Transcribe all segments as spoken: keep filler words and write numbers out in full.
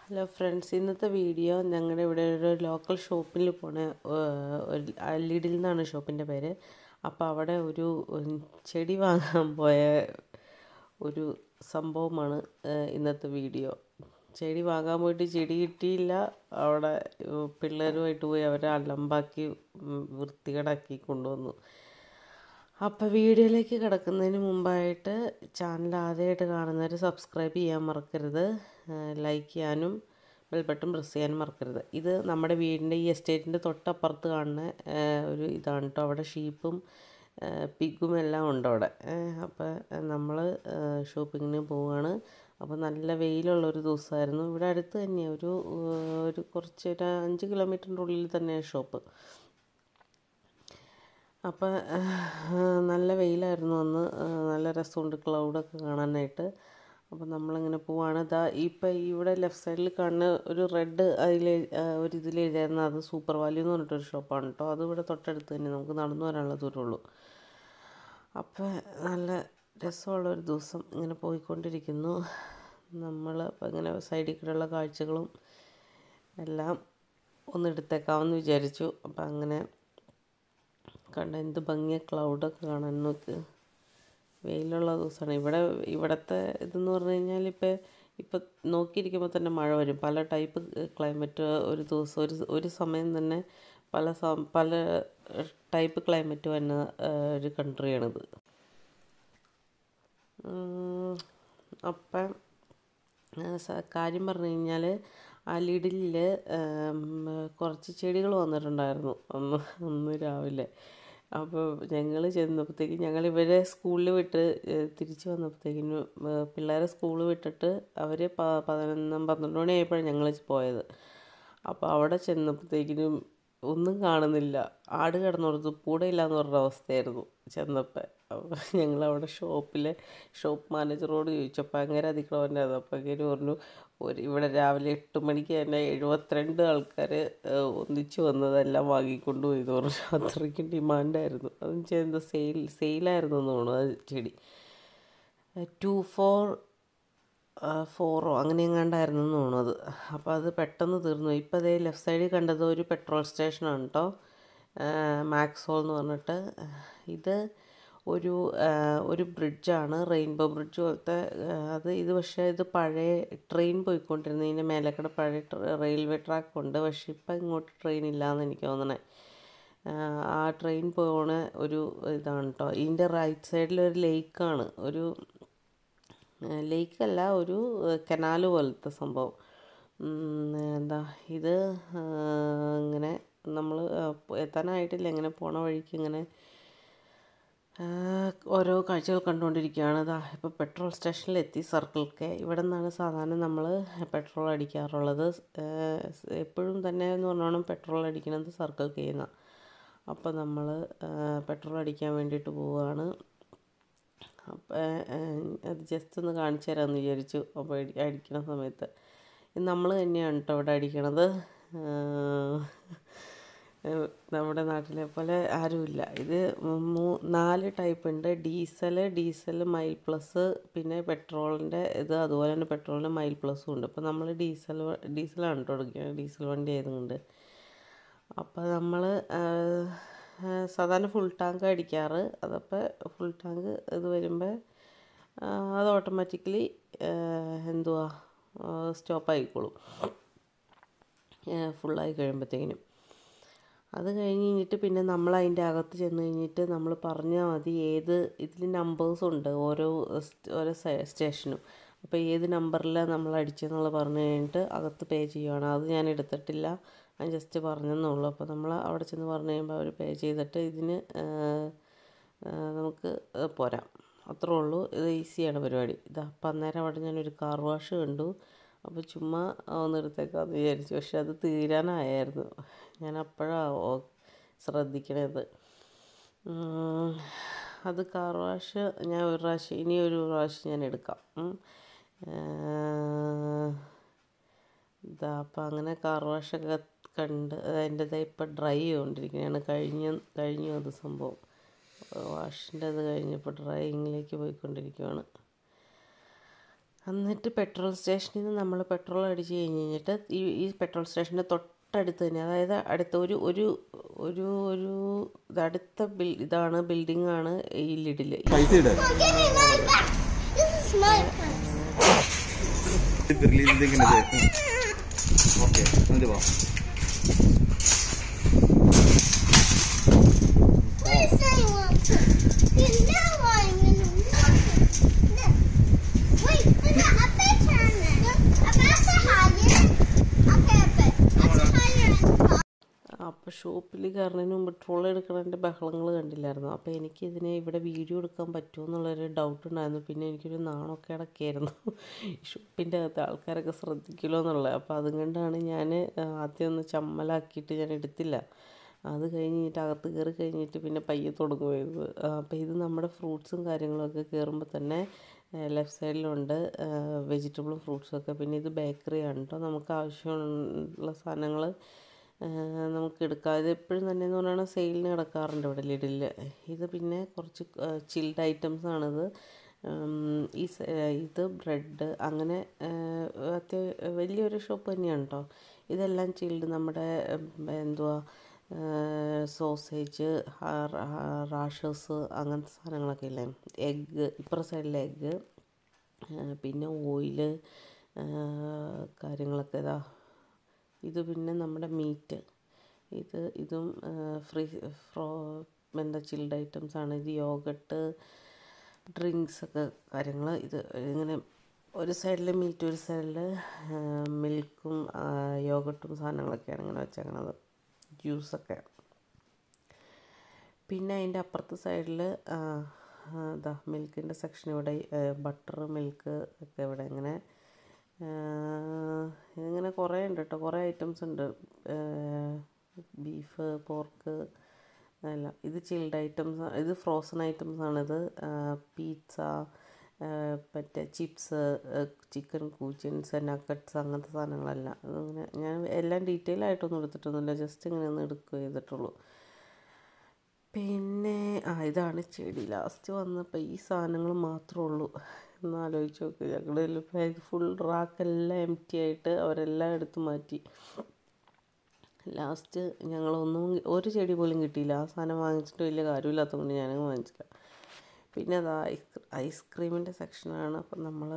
Hello friends, ഇന്നത്തെ video ഞങ്ങളുടെ ഇവിടെ ഒരു ലോക്കൽ ഷോപ്പിൽ പോണ ഒരു ലിഡിൽ നിന്നാണ് ഷോപ്പിൻ്റെ പേര്. അപ്പോൾ അവിടെ ഒരു ചെടി വാങ്ങാൻ പോയ ഒരു സംഭവമാണ് ഇന്നത്തെ വീഡിയോ. ചെടി വാങ്ങാൻ പോയിട്ട് ചെടി കിട്ടിയില്ല. അവിടെ പിള്ളേരുമായിട്ട് പോയി അവരെ അലമ്പാക്കി വൃത്തികേടാക്കി കൊണ്ടുവന്നു. അപ്പോൾ വീഡിയോയിലേക്ക് കിടക്കുന്നതിന് മുമ്പായിട്ട് ചാനൽ ആദ്യമായിട്ട് കാണുന്നവർ സബ്സ്ക്രൈബ് ചെയ്യാൻ മറക്കരുത്, ലൈക്ക് ചെയ്യാനും ബെൽ ബട്ടൺ പ്രസ് ചെയ്യാനും മറക്കരുത്. ഇത് നമ്മുടെ വീടിൻ്റെ ഈ എസ്റ്റേറ്റിൻ്റെ തൊട്ടപ്പുറത്ത് കാണുന്ന ഒരു ഇതാണ് കേട്ടോ. അവിടെ ഷീപ്പും പിഗും എല്ലാം ഉണ്ട് അവിടെ. അപ്പോൾ നമ്മൾ ഷോപ്പിങ്ങിന് പോവുകയാണ്. അപ്പോൾ നല്ല വെയിലുള്ളൊരു ദിവസമായിരുന്നു. ഇവിടെ അടുത്ത് തന്നെയാണ്, ഒരു ഒരു കുറച്ച് ഒരു അഞ്ച് കിലോമീറ്ററിൻ്റെ ഉള്ളിൽ തന്നെയാണ് ഷോപ്പ്. അപ്പം നല്ല വെയിലായിരുന്നു അന്ന്. നല്ല രസമുണ്ട് ക്ലൗഡൊക്കെ കാണാനായിട്ട്. അപ്പം നമ്മളിങ്ങനെ പോവാണ്. ഇതാ ഇപ്പം ഇവിടെ ലെഫ്റ്റ് സൈഡിൽ കാണുന്ന ഒരു റെഡ് അതിൽ ഒരു ഇതിൽ എഴുതിയായിരുന്നു, അത് സൂപ്പർ വാല്യൂ എന്ന് പറഞ്ഞിട്ടൊരു ഷോപ്പാണ് കേട്ടോ. അത് ഇവിടെ തൊട്ടടുത്ത് തന്നെ, നമുക്ക് നടന്നു വരാനുള്ള ദൂരമുള്ളൂ. അപ്പം നല്ല രസമുള്ളൊരു ദിവസം ഇങ്ങനെ പോയിക്കൊണ്ടിരിക്കുന്നു. നമ്മൾ അപ്പം ഇങ്ങനെ സൈഡിൽ കൂടെയുള്ള കാഴ്ചകളും എല്ലാം ഒന്ന് എടുത്തേക്കാമെന്ന് വിചാരിച്ചു. അപ്പം അങ്ങനെ കണ്ട എന്ത് ഭംഗിയ ക്ലൗഡൊക്കെ കാണാൻ. നോക്ക്, വെയിലുള്ള ദിവസമാണ്. ഇവിടെ ഇവിടുത്തെ ഇതെന്ന് പറഞ്ഞു കഴിഞ്ഞാൽ ഇപ്പം ഇപ്പം നോക്കിയിരിക്കുമ്പോൾ തന്നെ മഴ വരും. പല ടൈപ്പ് ക്ലൈമറ്റ് ഒരു ദിവസം ഒരു ഒരു സമയം തന്നെ പല പല ടൈപ്പ് ക്ലൈമറ്റ് വരുന്ന ഒരു കൺട്രിയാണിത്. അപ്പം കാര്യം പറഞ്ഞു കഴിഞ്ഞാൽ ആ ലിഡിലിൽ കുറച്ച് ചെടികൾ വന്നിട്ടുണ്ടായിരുന്നു അന്ന് അന്ന് രാവിലെ. അപ്പോൾ ഞങ്ങൾ ചെന്നപ്പോഴത്തേക്ക് ഞങ്ങൾ ഇവരെ സ്കൂളിൽ വിട്ട് തിരിച്ച് വന്നപ്പോഴത്തേക്കിനും പിള്ളേരെ സ്കൂളിൽ വിട്ടിട്ട് അവർ പ പതിനൊന്ന് പന്ത്രണ്ട് മണി ആയപ്പോഴാണ് ഞങ്ങൾ പോയത്. അപ്പോൾ അവിടെ ചെന്നപ്പോഴത്തേക്കിനും ഒന്നും കാണുന്നില്ല. ആട് കിടന്നിടത്ത് കൂടെ ഇല്ലയെന്ന് പറഞ്ഞ അവസ്ഥയായിരുന്നു ചെന്നപ്പോൾ. അപ്പോൾ ഞങ്ങളവിടെ ഷോപ്പിലെ ഷോപ്പ് മാനേജറോട് ചോദിച്ചപ്പോൾ അങ്ങനെ അതിക്രമമായിരുന്നു. അപ്പോൾ അങ്ങനെ പറഞ്ഞു, ഒരു ഇവിടെ രാവിലെ എട്ട് മണിക്ക് തന്നെ എഴുപത്തിരണ്ട് ആൾക്കാർ ഒന്നിച്ച് വന്നതെല്ലാം വാങ്ങിക്കൊണ്ട് പോയി എന്ന് പറഞ്ഞു. അത്രയ്ക്കും ഡിമാൻഡായിരുന്നു. അതെന്ന് വെച്ചാൽ എന്താ സെയിൽ സെയിലായിരുന്നു എന്ന് തോന്നുന്നു അത് ചെടി. ടു ഫോർ ഫോറോ അങ്ങനെ എങ്ങാണ്ടായിരുന്നു എന്ന് തോന്നുന്നത്. അപ്പോൾ അത് പെട്ടെന്ന് തീർന്നു. ഇപ്പോൾ അതേ ലെഫ്റ്റ് സൈഡിൽ കണ്ടത് ഒരു പെട്രോൾ സ്റ്റേഷനാണ് കേട്ടോ, മാക്സോൾ എന്ന് പറഞ്ഞിട്ട്. ഇത് ഒരു ഒരു ബ്രിഡ്ജാണ്, റെയിൻബോ ബ്രിഡ്ജ് പോലത്തെ. അത് ഇത് പക്ഷേ ഇത് പഴയ ട്രെയിൻ പോയിക്കൊണ്ടിരുന്നു. ഇതിൻ്റെ മേലേക്കടെ പഴയ റെയിൽവേ ട്രാക്ക് ഉണ്ട്. പക്ഷേ ഇപ്പം ഇങ്ങോട്ട് ട്രെയിൻ ഇല്ലയെന്ന് എനിക്ക് തോന്നണേ. ആ ട്രെയിൻ പോണ ഒരു ഇതാണ് കേട്ടോ. ഇതിൻ്റെ റൈറ്റ് സൈഡിൽ ഒരു ലേക്കാണ്, ഒരു ലേക്കല്ല, ഒരു കനാല് പോലത്തെ സംഭവം. എന്താ ഇത് ഇങ്ങനെ നമ്മൾ എത്താനായിട്ടില്ല, ഇങ്ങനെ പോണ വഴിക്ക് ഇങ്ങനെ ഓരോ കാഴ്ചകൾ കണ്ടുകൊണ്ടിരിക്കുകയാണ്. ഇതാ ഇപ്പോൾ പെട്രോൾ സ്റ്റേഷനിലെത്തി, സർക്കിൾ കെ. ഇവിടെ നിന്നാണ് സാധാരണ നമ്മൾ പെട്രോൾ അടിക്കാറുള്ളത്. എപ്പോഴും തന്നെ എന്ന് പറഞ്ഞോണം പെട്രോൾ അടിക്കുന്നത് സർക്കിൾ കെയിൽ നിന്നാണ്. അപ്പോൾ നമ്മൾ പെട്രോൾ അടിക്കാൻ വേണ്ടിയിട്ട് പോവുകയാണ്. അപ്പോൾ അത് ജസ്റ്റ് ഒന്ന് കാണിച്ചു തരാമെന്ന് വിചാരിച്ചു. അപ്പോൾ അടിക്കണ സമയത്ത് നമ്മൾ തന്നെയാണ് കേട്ടോ ഇവിടെ അടിക്കണത്. നമ്മുടെ നാട്ടിലെ പോലെ ആരുമില്ല. ഇത് മൂ നാല് ടൈപ്പ് ഉണ്ട്. ഡീസൽ ഡീസൽ മൈൽ പ്ലസ്, പിന്നെ പെട്രോളിൻ്റെ ഇത്, അതുപോലെ തന്നെ പെട്രോളിൻ്റെ മൈൽ പ്ലസും ഉണ്ട്. അപ്പോൾ നമ്മൾ ഡീസൽ ഡീസലാണ് കേട്ടോ എടുക്കുന്നത്, ഡീസൽ വണ്ടി ആയതുകൊണ്ട്. അപ്പോൾ നമ്മൾ സാധാരണ ഫുൾ ടാങ്ക് അടിക്കാറ്. അതപ്പോൾ ഫുൾ ടാങ്ക് ഇത് വരുമ്പോൾ അത് ഓട്ടോമാറ്റിക്കലി എന്തുവാ സ്റ്റോപ്പ് ആയിക്കോളും ഫുള്ളായി കഴിയുമ്പോഴത്തേക്കിനും. അത് കഴിഞ്ഞ് കഴിഞ്ഞിട്ട് പിന്നെ നമ്മൾ അതിൻ്റെ അകത്ത് ചെന്ന് കഴിഞ്ഞിട്ട് നമ്മൾ പറഞ്ഞാൽ മതി ഏത്, ഇതിൽ നമ്പേഴ്സുണ്ട് ഓരോ ഓരോ സ്റ്റേഷനും. അപ്പോൾ ഏത് നമ്പറിലാണ് നമ്മൾ അടിച്ചതെന്നുള്ളത് പറഞ്ഞു കഴിഞ്ഞിട്ട് അകത്ത് പേ ചെയ്യുവാണ്. അത് ഞാൻ എടുത്തിട്ടില്ല, ഞാൻ ജസ്റ്റ് പറഞ്ഞെന്നുള്ളൂ. അപ്പോൾ നമ്മൾ അവിടെ ചെന്ന് പറഞ്ഞു കഴിയുമ്പോൾ അവർ പേ ചെയ്തിട്ട് ഇതിന് നമുക്ക് പോരാം, അത്രേ ഉള്ളൂ. ഇത് ഈസിയാണ് പരിപാടി. ഇതാ അപ്പം അന്നേരം അവിടെ ഞാനൊരു കാർ വാഷ് കണ്ടു. അപ്പോൾ ചുമ്മാ ഒന്ന് എടുത്തേക്കാമെന്ന് വിചാരിച്ചു. പക്ഷെ അത് തീരാനായിരുന്നു. ഞാൻ അപ്പോഴാണ് ശ്രദ്ധിക്കണത്. അത് കാർ വാഷ് ഞാൻ ഒരു പ്രാവശ്യം, ഇനി ഒരു പ്രാവശ്യം ഞാൻ എടുക്കാം. ഇതാ അപ്പം അങ്ങനെ കാർ വാഷൊക്കെ കണ്ട് അതിൻ്റെത് ഇപ്പം ഡ്രൈ ചെയ്തുകൊണ്ടിരിക്കുകയാണ്. കഴിഞ്ഞ് കഴിഞ്ഞു അത് സംഭവം. വാഷിൻ്റെ അത് കഴിഞ്ഞപ്പോൾ ഡ്രൈയിങ്ങിലേക്ക് പോയിക്കൊണ്ടിരിക്കുകയാണ്. എന്നിട്ട് പെട്രോൾ സ്റ്റേഷനിൽ നിന്ന് നമ്മൾ പെട്രോൾ അടിച്ച് കഴിഞ്ഞ് കഴിഞ്ഞിട്ട് ഈ ഈ പെട്രോൾ സ്റ്റേഷൻ്റെ തൊട്ടടുത്ത് തന്നെ, അതായത് അടുത്ത ഒരു ഒരു ഒരു ഒരു ഇത് അടുത്ത ബിൽ ഇതാണ് ബിൽഡിംഗ് ആണ് ഈ ലിഡിൽ. അപ്പോൾ ഷോപ്പിൽ കയറുന്നതിന് മുമ്പ് പെട്രോൾ എടുക്കണതിൻ്റെ ബഹളങ്ങൾ കണ്ടില്ലായിരുന്നു. അപ്പോൾ എനിക്ക് ഇതിനെ ഇവിടെ വീഡിയോ എടുക്കാൻ പറ്റുമോ എന്നുള്ളൊരു ഡൗട്ട് ഉണ്ടായിരുന്നു. പിന്നെ എനിക്കൊരു നാണമൊക്കെ ഇടയ്ക്കായിരുന്നു, ഷോപ്പിൻ്റെ അകത്ത് ആൾക്കാരൊക്കെ ശ്രദ്ധിക്കുമല്ലോ എന്നുള്ളത്. അപ്പോൾ അതുകൊണ്ടാണ് ഞാൻ ആദ്യം ഒന്ന് ചമ്മലാക്കിയിട്ട് ഞാൻ എടുത്തില്ല. അത് കഴിഞ്ഞിട്ട് അകത്ത് കയറി കഴിഞ്ഞിട്ട് പിന്നെ പയ്യെ തുടങ്ങുമായിരുന്നു. അപ്പോൾ ഇത് നമ്മുടെ ഫ്രൂട്ട്സും കാര്യങ്ങളൊക്കെ കയറുമ്പോൾ തന്നെ ലെഫ്റ്റ് സൈഡിലുണ്ട് വെജിറ്റബിളും ഫ്രൂട്ട്സും ഒക്കെ. പിന്നെ ഇത് ബേക്കറിയാണ് കേട്ടോ. നമുക്ക് ആവശ്യമുള്ള സാധനങ്ങൾ നമുക്ക് എടുക്കാം. ഇത് എപ്പോഴും തന്നെ എന്ന് പറഞ്ഞാൽ സെയിലിന് കിടക്കാറുണ്ട് ഇവിടെ ലിഡിൽ. ഇത് പിന്നെ കുറച്ച് ചിൽഡ് ഐറ്റംസ് ആണിത്. ഈ ഇത് ബ്രെഡ് അങ്ങനെ അത്യാവശ്യം വലിയൊരു ഷോപ്പ് തന്നെയാണ് കേട്ടോ. ഇതെല്ലാം ചിൽഡ് നമ്മുടെ എന്തുവാ സോസേജ്, റാഷസ് അങ്ങനത്തെ സാധനങ്ങളൊക്കെ ഇല്ലേ. എഗ്ഗ്, ഇപ്പുറ സൈഡിലെ എഗ്ഗ്, പിന്നെ ഓയില് കാര്യങ്ങളൊക്കെ ഇതാ. ഇത് പിന്നെ നമ്മുടെ മീറ്റ്, ഇത് ഇതും ഫ്രീ ഫ്രോ എന്താ ചിൽഡ് ഐറ്റംസ് ആണ്. ഇത് യോഗട്ട്, ഡ്രിങ്ക്സ് ഒക്കെ കാര്യങ്ങൾ. ഇത് ഇങ്ങനെ ഒരു സൈഡിൽ മീറ്റ്, ഒരു സൈഡിൽ മിൽക്കും യോഗട്ടും സാധനങ്ങളൊക്കെയാണ് ഇങ്ങനെ വെച്ചേക്കണത്, ജ്യൂസൊക്കെ. പിന്നെ അതിൻ്റെ അപ്പുറത്തെ സൈഡിൽ ഇതാ മിൽക്കിൻ്റെ സെക്ഷൻ ഇവിടെ, ബട്ടർ മിൽക്ക് ഒക്കെ ഇവിടെ ഇങ്ങനെ. ഇതിങ്ങനെ കുറേ ഉണ്ട് കേട്ടോ, കുറേ ഐറ്റംസ് ഉണ്ട്. ബീഫ്, പോർക്ക് എല്ലാം. ഇത് ചിൽഡ് ഐറ്റംസ്, ഇത് ഫ്രോസൺ ഐറ്റംസ് ആണിത്. പീറ്റ്സ, മറ്റേ ചിപ്സ്, ചിക്കൻ കൂച്ചിൻസ്, നക്കറ്റ്സ് അങ്ങനത്തെ സാധനങ്ങളെല്ലാം. അതിങ്ങനെ ഞാൻ എല്ലാം ഡീറ്റെയിൽ ആയിട്ടൊന്നും എടുത്തിട്ടൊന്നുമില്ല, ജസ്റ്റ് ഇങ്ങനെ ഒന്ന് എടുക്കുക ചെയ്തിട്ടുള്ളൂ. പിന്നെ ആ ഇതാണ് ചെടി. ലാസ്റ്റ് വന്നപ്പോൾ ഈ സാധനങ്ങൾ മാത്രമേ ഉള്ളൂ. ഒന്ന് ആലോചിച്ച് നോക്ക്, ഞങ്ങളുടെ ബാഗ് ഫുൾ റാക്കെല്ലാം എം ടി ആയിട്ട് അവരെല്ലാം എടുത്ത് മാറ്റി. ലാസ്റ്റ് ഞങ്ങളൊന്നും ഒരു ചെടി പോലും കിട്ടിയില്ല. ആ സാധനം വാങ്ങിച്ചിട്ട് വലിയ കാര്യമില്ലാത്തതുകൊണ്ട് ഞാനങ്ങ് വാങ്ങിച്ചില്ല. പിന്നെ അത് ഐസ് ഐസ്ക്രീമിൻ്റെ സെക്ഷനാണ്. അപ്പം നമ്മൾ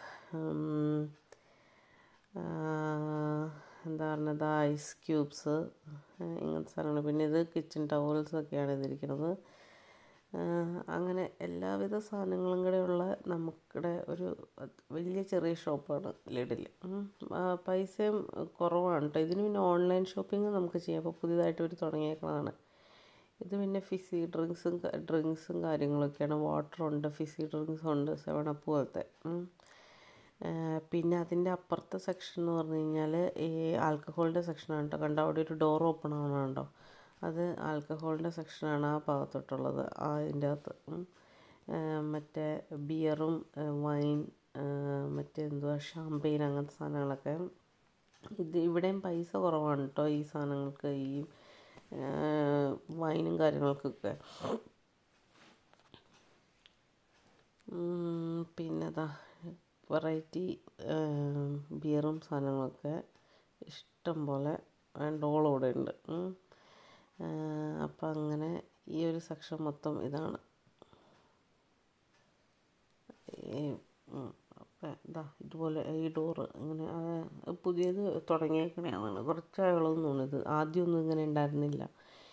എന്താ പറഞ്ഞത്, ഐസ് ക്യൂബ്സ് ഇങ്ങനത്തെ സാധനങ്ങൾ. പിന്നെ ഇത് കിച്ചൺ ടവൽസൊക്കെയാണ് ഇതിരിക്കുന്നത്. അങ്ങനെ എല്ലാവിധ സാധനങ്ങളും കൂടെ ഉള്ള നമുക്കിടെ ഒരു വലിയ ചെറിയ ഷോപ്പാണ് ലിഡിൽ. പൈസയും കുറവാണ് കേട്ടോ. ഇതിന് പിന്നെ ഓൺലൈൻ ഷോപ്പിംഗ് നമുക്ക് ചെയ്യാം. അപ്പോൾ പുതിയതായിട്ട് ഒരു തുടങ്ങിയേക്കുന്നതാണ്. ഇത് പിന്നെ ഫിസി ഡ്രിങ്ക്സും ഡ്രിങ്ക്സും കാര്യങ്ങളൊക്കെയാണ്. വാട്ടറുണ്ട്, ഫിസി ഡ്രിങ്ക്സുണ്ട്, സെവൻ അപ്പ് പോലത്തെ. പിന്നെ അതിൻ്റെ അപ്പുറത്തെ സെക്ഷൻ എന്ന് പറഞ്ഞു കഴിഞ്ഞാൽ ഈ ആൽക്കഹോളിൻ്റെ സെക്ഷനാണ് കേട്ടോ. കണ്ടോ അവിടെ ഒരു ഡോർ ഓപ്പൺ ആവണുണ്ടോ, അത് ആൽക്കഹോളിൻ്റെ സെക്ഷനാണ് ആ ഭാഗത്തോട്ടുള്ളത്. അതിൻ്റെ അകത്ത് മറ്റേ ബിയറും വൈൻ, മറ്റേ എന്തുവാ ഷാമ്പെയിൻ അങ്ങനത്തെ സാധനങ്ങളൊക്കെ. ഇത് ഇവിടെയും പൈസ കുറവാണ് കേട്ടോ ഈ സാധനങ്ങൾക്ക്, ഈ വൈനും കാര്യങ്ങൾക്കൊക്കെ. പിന്നെ അതാ വെറൈറ്റി ബിയറും സാധനങ്ങളൊക്കെ ഇഷ്ടം പോലെ ഡോളോടെ ഉണ്ട്. അപ്പം അങ്ങനെ ഈ ഒരു സെക്ഷൻ മൊത്തം ഇതാണ്. അപ്പം ഇതാ ഇതുപോലെ ഈ ഡോറ് ഇങ്ങനെ പുതിയത് തുടങ്ങിയേക്കണതാണ്. കുറച്ചാളുകളൊന്നും തോന്നുന്നത്, ആദ്യമൊന്നും ഇങ്ങനെ ഉണ്ടായിരുന്നില്ല.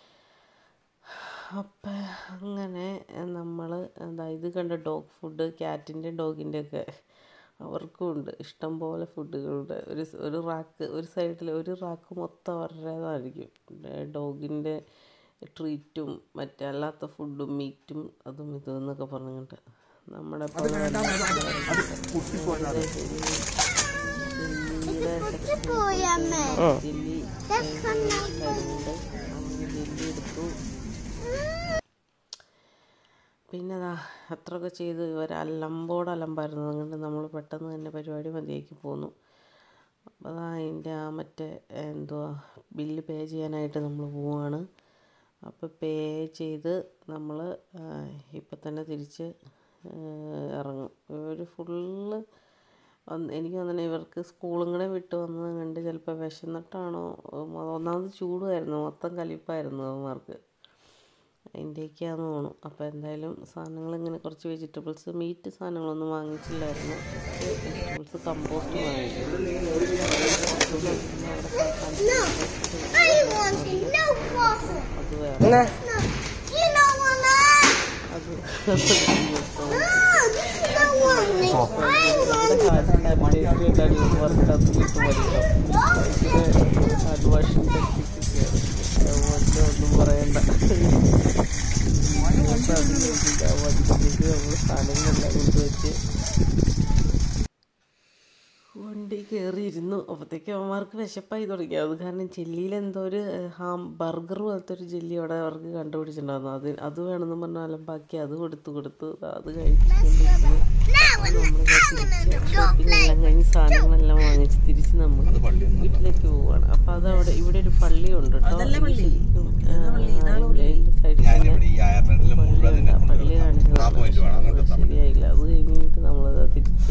അപ്പം അങ്ങനെ നമ്മൾ എന്താ ഇത് കണ്ട ഡോഗ് ഫുഡ്, ക്യാറ്റിൻ്റെ ഡോഗിൻ്റെ ഒക്കെ അവർക്കും ഉണ്ട് ഇഷ്ടം പോലെ ഫുഡുകളുടെ ഒരു ഒരു റാക്ക്, ഒരു സൈഡിൽ ഒരു റാക്ക് മൊത്തം അവരുടേതായിരിക്കും. ഡോഗിൻ്റെ ട്രീറ്റും മറ്റേ അല്ലാത്ത ഫുഡും മീറ്റും അതും ഇതും എന്നൊക്കെ പറഞ്ഞുകൊണ്ട് നമ്മുടെ ജില്ലി ജില്ലി എടുത്തു. പിന്നെ അതാ അത്രയൊക്കെ ചെയ്ത് ഇവർ അലമ്പോട് അലമ്പായിരുന്നു. അതുകൊണ്ട് നമ്മൾ പെട്ടെന്ന് തന്നെ പരിപാടി മതിയാക്കി പോന്നു. അപ്പോൾ അതാ അതിൻ്റെ ആ മറ്റേ എന്തുവാ ബില്ല് പേ ചെയ്യാനായിട്ട് നമ്മൾ പോവുകയാണ്. അപ്പോൾ പേ ചെയ്ത് നമ്മൾ ഇപ്പം തന്നെ തിരിച്ച് ഇറങ്ങും. ഒരു ഫുള്ള് എനിക്ക് തോന്നുന്നു ഇവർക്ക് സ്കൂളും കൂടെ വിട്ട് വന്നത് കണ്ട് ചിലപ്പോൾ വിശന്നിട്ടാണോ, ഒന്നാമത് ചൂടുമായിരുന്നു, മൊത്തം കലിപ്പായിരുന്നു അവന്മാർക്ക്, അതിൻ്റെയൊക്കെയാണെന്ന് തോന്നുന്നു. അപ്പോൾ എന്തായാലും സാധനങ്ങൾ ഇങ്ങനെ കുറച്ച് വെജിറ്റബിൾസ്, മീറ്റ് സാധനങ്ങളൊന്നും വാങ്ങിച്ചില്ലായിരുന്നു, ജസ്റ്റ് വെജിറ്റബിൾസ് കമ്പോസ്റ്റ് വാങ്ങിച്ചു. അത് വേറെ അത് ഹാർഡ് വാഷിംഗ് ടെക്നിക്ക് ഒന്നും പറയണ്ട. നമ്മൾ സാധനങ്ങളെല്ലാം കൊണ്ടുവച്ച് വണ്ടി കയറിയിരുന്നു. അപ്പോഴത്തേക്ക് അവന്മാർക്ക് വിശപ്പായി തുടങ്ങി. അത് കാരണം ജെല്ലിയിൽ എന്തോ ഒരു ഹാം ബർഗർ പോലത്തെ ഒരു ജെല്ലി അവിടെ അവർക്ക് കണ്ടുപിടിച്ചിട്ടുണ്ടായിരുന്നു. അത് അത് വേണമെന്ന് പറഞ്ഞാൽ അലമ്പാക്കി അത് കൊടുത്തു കൊടുത്തു അത് കഴിച്ചിട്ടുണ്ടെങ്കിൽ നമ്മൾ തിരിച്ച് ഷോപ്പിംഗ് എല്ലാം കഴിഞ്ഞ് സാധനങ്ങളെല്ലാം വാങ്ങിച്ച് തിരിച്ച് നമ്മൾ വീട്ടിലേക്ക് പോവുകയാണ്. അപ്പോൾ അതവിടെ ഇവിടെ ഒരു പള്ളിയുണ്ട് കേട്ടോ, ശരിക്കും സൈഡിൽ തന്നെ പള്ളിയുണ്ട്. ആ പള്ളി കാണിച്ചത് ശരിയായില്ല. അത് കഴിഞ്ഞിട്ട് നമ്മളത് തിരിച്ച്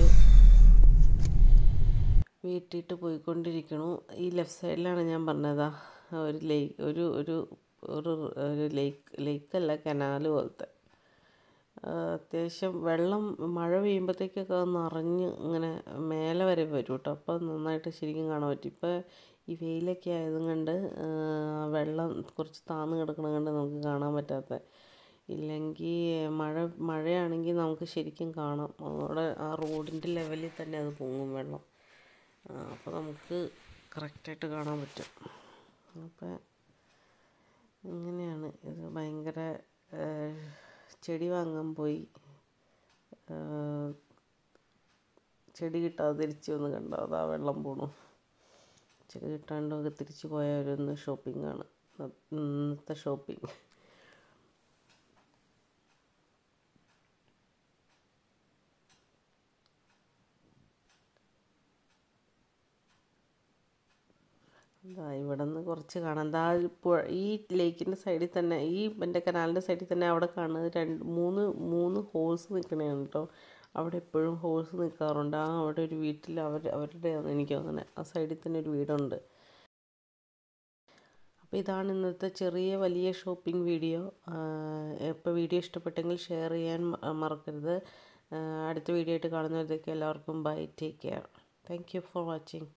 വീട്ടിട്ട് പോയിക്കൊണ്ടിരിക്കണു. ഈ ലെഫ്റ്റ് സൈഡിലാണ് ഞാൻ പറഞ്ഞതാ ഒരു ലേക്ക്, ഒരു ഒരു ഒരു ഒരു ലേക്ക് ലേക്കല്ല കനാല് പോലത്തെ. അത്യാവശ്യം വെള്ളം മഴ പെയ്യുമ്പോഴത്തേക്കൊക്കെ നിറഞ്ഞ് ഇങ്ങനെ മേലെ വരെ വരും കേട്ടോ. അപ്പോൾ നന്നായിട്ട് ശരിക്കും കാണാൻ പറ്റും. ഇപ്പോൾ ഈ വെയിലൊക്കെ ആയതും കൊണ്ട് വെള്ളം കുറച്ച് താന്ന് കിടക്കണം കൊണ്ട് നമുക്ക് കാണാൻ പറ്റാത്ത, ഇല്ലെങ്കിൽ മഴ മഴയാണെങ്കിൽ നമുക്ക് ശരിക്കും കാണാം. അവിടെ ആ റോഡിൻ്റെ ലെവലിൽ തന്നെ അത് പൊങ്ങും വെള്ളം. അപ്പോൾ നമുക്ക് കറക്റ്റായിട്ട് കാണാൻ പറ്റും. അപ്പോൾ ഇങ്ങനെയാണ് ഇത്. ഭയങ്കര ചെടി വാങ്ങാൻ പോയി, ചെടി കിട്ടാതെ തിരിച്ച് വന്ന് കണ്ടോ അതാ വെള്ളം പോണു. ചെടി കിട്ടാണ്ടൊക്കെ തിരിച്ച് പോയവരൊന്ന് ഷോപ്പിംഗാണ് ഇന്നത്തെ ഷോപ്പിംഗ്. എന്താ ഇവിടെ നിന്ന് കുറച്ച് കാണാം. എന്താ പുഴ ഈ ലേക്കിൻ്റെ സൈഡിൽ തന്നെ, ഈ എൻ്റെ കനാലിൻ്റെ സൈഡിൽ തന്നെ അവിടെ കാണുന്നത് രണ്ട് മൂന്ന് മൂന്ന് ഹോഴ്സ് നിൽക്കണതാണ് കേട്ടോ. അവിടെ എപ്പോഴും ഹോഴ്സ് നിൽക്കാറുണ്ട്. ആ അവിടെ ഒരു വീട്ടിൽ അവർ അവരുടെ എനിക്ക് അങ്ങനെ ആ സൈഡിൽ തന്നെ ഒരു വീടുണ്ട്. അപ്പോൾ ഇതാണ് ഇന്നത്തെ ചെറിയ വലിയ ഷോപ്പിംഗ് വീഡിയോ. ഇപ്പോൾ വീഡിയോ ഇഷ്ടപ്പെട്ടെങ്കിൽ ഷെയർ ചെയ്യാൻ മറക്കരുത്. അടുത്ത വീഡിയോ ആയിട്ട് കാണുന്നതൊക്കെ എല്ലാവർക്കും bye, take care, thank you for watching.